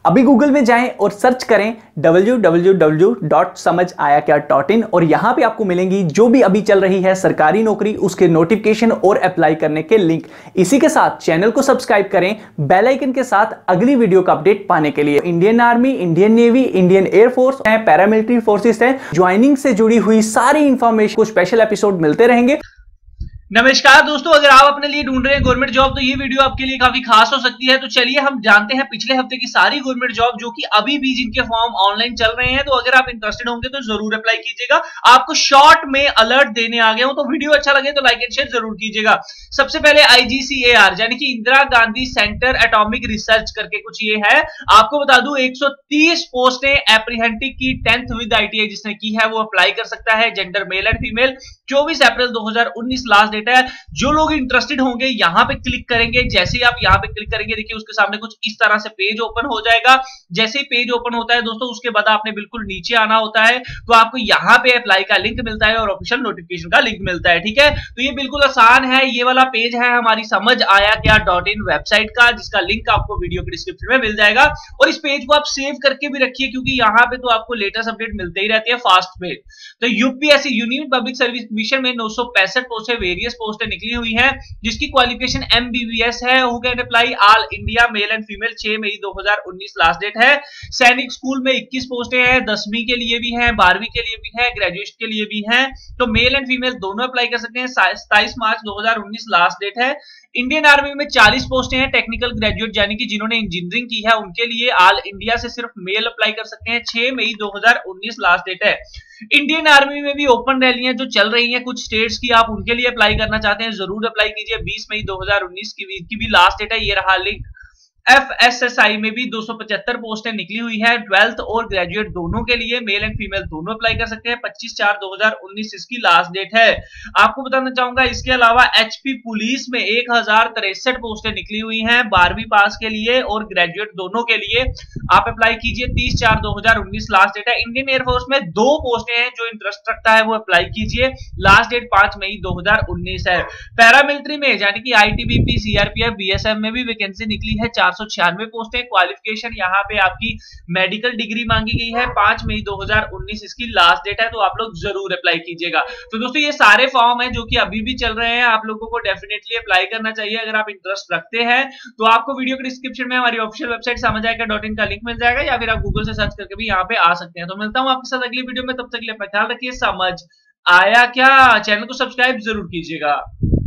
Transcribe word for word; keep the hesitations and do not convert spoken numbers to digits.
अभी गूगल में जाएं और सर्च करें डब्ल्यू डब्ल्यू डब्ल्यू डॉट समझ आया क्या डॉट इन और यहां पे आपको मिलेंगी जो भी अभी चल रही है सरकारी नौकरी, उसके नोटिफिकेशन और अप्लाई करने के लिंक। इसी के साथ चैनल को सब्सक्राइब करें बेल आइकन के साथ अगली वीडियो का अपडेट पाने के लिए। Indian army, Indian navy, Indian air force है, पैरामिलिट्री फोर्सेस है, ज्वाइनिंग से जुड़ी हुई सारी इंफॉर्मेशन को स्पेशल एपिसोड मिलते रहेंगे। नमस्कार दोस्तों, अगर आप अपने लिए ढूंढ रहे हैं गवर्नमेंट जॉब तो ये वीडियो आपके लिए काफी खास हो सकती है। तो चलिए हम जानते हैं पिछले हफ्ते की सारी गवर्नमेंट जॉब जो कि अभी भी जिनके फॉर्म ऑनलाइन चल रहे हैं। तो अगर आप इंटरेस्टेड होंगे तो जरूर अप्लाई कीजिएगा। आपको शॉर्ट में अलर्ट देने आ गया हूं, तो वीडियो अच्छा लगे तो लाइक एंड शेयर जरूर कीजिएगा। सबसे पहले आईजीसीएआर यानी कि Indira Gandhi centre atomic research करके कुछ ये है। आपको बता दूं एक सौ तीस पोस्टें एप्रीहेंटिव की टेंथ विद आईटीआई जिसने की है वो अप्लाई कर सकता है। Gender male and female. चौबीस अप्रैल दो हजार उन्नीस लास्ट डेट है। जो लोग इंटरेस्टेड होंगे यहां पे क्लिक करेंगे। जैसे ही आप यहां पे क्लिक करेंगे देखिए उसके सामने कुछ इस तरह से पेज ओपन हो जाएगा। जैसे ही पेज ओपन होता है दोस्तों उसके बाद आपने बिल्कुल नीचे आना होता है, तो आपको यहां पे अप्लाई का लिंक मिलता है और ऑफिशियल नोटिफिकेशन का लिंक मिलता है। ठीक है, तो ये बिल्कुल आसान है। ये वाला पेज है हमारी समझ आया क्या डॉट इन वेबसाइट का, जिसका लिंक आपको वीडियो के डिस्क्रिप्शन में मिल जाएगा। और इस पेज को आप सेव करके भी रखिए क्योंकि यहां पे तो आपको लेटेस्ट अपडेट मिलते ही रहती है फास्ट में। तो UPSC union public service commission में नौ सौ पैंसठ पोस्टें वेरियस पोस्टें निकली हुई हैं जिसकी क्वालिफिकेशन एमबीबीएस है। Who can apply all India male and female. छह मई दो हजार उन्नीस लास्ट डेट है। सैनिक स्कूल में इक्कीस पोस्टें हैं, दसवीं के लिए भी हैं, बारहवीं के लिए भी हैं, ग्रेजुएट के लिए भी हैं। तो मेल एंड फीमेल दोनों अप्लाई कर सकते हैं। सत्ताईस मार्च दो हजार उन्नीस लास्ट डेट है। इंडियन आर्मी में चालीस पोस्टें हैं टेक्निकल ग्रेजुएट यानी कि जिन्होंने इंजीनियरिंग की है उनके लिए। ऑल इंडिया से सिर्फ मेल अप्लाई कर सकते हैं। छह मई दो हजार उन्नीस लास्ट डेट है। इंडियन आर्मी में भी ओपन रैलियां जो चल रही हैं कुछ स्टेट्स की, आप उनके लिए अप्लाई करना चाहते हैं जरूर अप्लाई कीजिए। बीस मई दो हजार उन्नीस की, की भी लास्ट डेट है। ये रहा लिंक। एफएसएसआई में भी दो सौ पचहत्तर पोस्टें निकली हुई है ट्वेल्थ और ग्रेजुएट दोनों के लिए। मेल एंड फीमेल दोनों अप्लाई कर सकते हैं। पच्चीस चार दो हजार उन्नीस इसकी लास्ट डेट है। आपको बताना चाहूंगा इसके अलावा एचपी पुलिस में एक हजार तिरसठ पोस्टें निकली हुई हैं बारहवीं पास के लिए और ग्रेजुएट दोनों के लिए। आप अप्लाई कीजिए। तीस चार दो हजार उन्नीस लास्ट डेट है। इंडियन एयरफोर्स में दो पोस्टें हैं, जो इंटरेस्ट रखता है वो अप्लाई कीजिए। लास्ट डेट पांच मई दो हजार उन्नीस है। पैरामिलिट्री में यानी कि आईटीबीपी, सीआरपीएफ, बीएसएफ में भी वैकेंसी निकली है। चार सौ छियानवे पोस्टें। क्वालिफिकेशन यहाँ पे आपकी मेडिकल डिग्री मांगी गई है। पांच मई दो हजार उन्नीस इसकी लास्ट डेट है। तो आप लोग जरूर अप्लाई कीजिएगा। तो दोस्तों ये सारे फॉर्म हैं जो कि अभी भी चल रहे हैं, आप लोगों को डेफिनेटली अप्लाई करना चाहिए अगर आप इंटरेस्ट रखते हैं। तो आपको वीडियो के डिस्क्रिप्शन में हमारी ऑफिशियल वेबसाइट समझ आएगा डॉट इन का लिंक मिल जाएगा या फिर आप गूगल से सर्च करके भी यहाँ पे आ सकते हैं। तो मिलता हूँ आपके साथ अगली वीडियो में, तब तक के लिए अपना ख्याल रखिए। समझ आया क्या चैनल को सब्सक्राइब जरूर कीजिएगा।